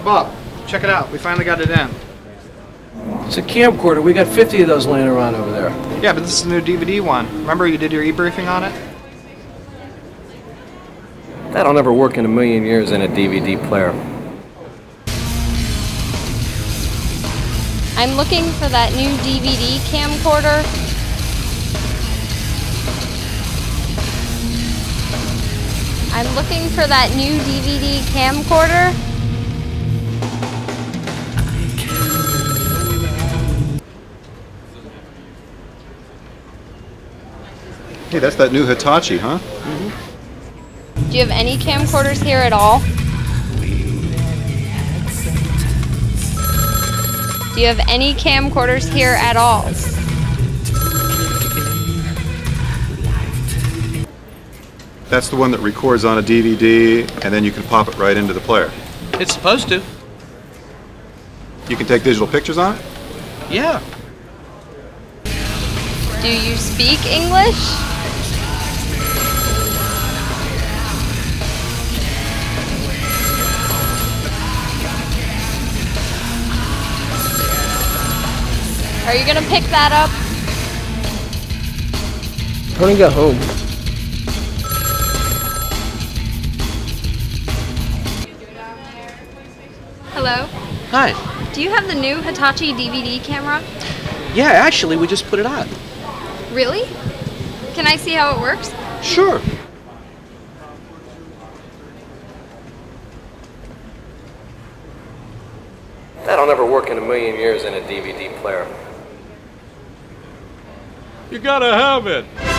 Bob, check it out. We finally got it in. It's a camcorder. We got 50 of those laying around over there. Yeah, but this is the new DVD one. Remember you did your e-briefing on it? That'll never work in a million years in a DVD player. I'm looking for that new DVD camcorder. I'm looking for that new DVD camcorder. Hey, that's that new Hitachi, huh? Mm-hmm. Do you have any camcorders here at all? Do you have any camcorders here at all? That's the one that records on a DVD, and then you can pop it right into the player. It's supposed to. You can take digital pictures on it? Yeah. Do you speak English? Are you gonna pick that up? I'm gonna go home. Hello? Hi. Do you have the new Hitachi DVD camera? Yeah, actually, we just put it on. Really? Can I see how it works? Sure. That'll never work in a million years in a DVD player. You gotta have it.